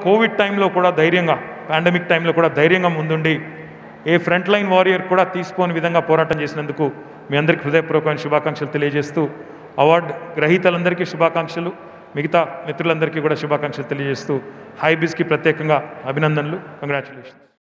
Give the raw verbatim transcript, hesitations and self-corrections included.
Covid టైంలో కూడా ధైర్యంగా, పాండమిక్ టైంలో కూడా ధైర్యంగా ముందుండి ఏ ఫ్రంట్ లైన్ వారియర్ కూడా తీసుకోని విధంగా పోరాటం చేసినందుకు మీ అందరికీ హృదయపూర్వకమైన శుభాకాంక్షలు తెలియజేస్తూ, అవార్డు గ్రహీతలందరికీ శుభాకాంక్షలు, మిగతా మిత్రులందరికీ కూడా శుభాకాంక్షలు తెలియజేస్తూ హైబిజ్కి ప్రత్యేకంగా అభినందనలు, కంగ్రాచులేషన్స్.